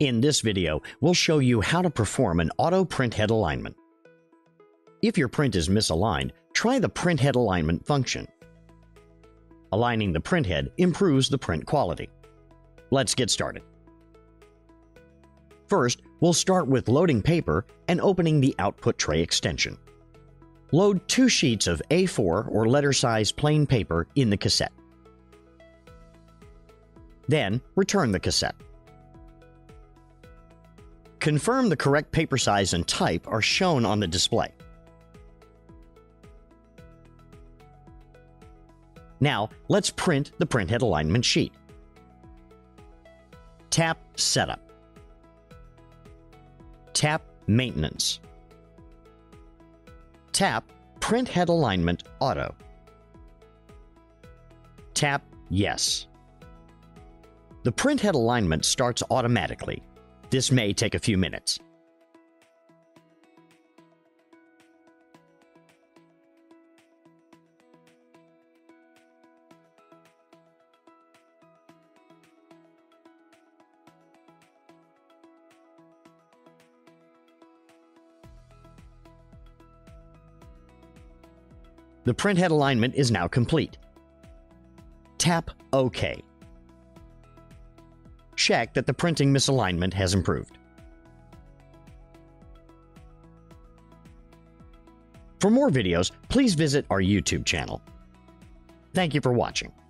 In this video, we'll show you how to perform an auto print head alignment. If your print is misaligned, try the print head alignment function. Aligning the print head improves the print quality. Let's get started. First, we'll start with loading paper and opening the output tray extension. Load 2 sheets of A4 or letter size plain paper in the cassette. Then, return the cassette. Confirm the correct paper size and type are shown on the display. Now, let's print the printhead alignment sheet. Tap Setup. Tap Maintenance. Tap Printhead Alignment Auto. Tap Yes. The printhead alignment starts automatically. This may take a few minutes. The printhead alignment is now complete. Tap OK. Check that the printing misalignment has improved. For more videos, please visit our YouTube channel. Thank you for watching.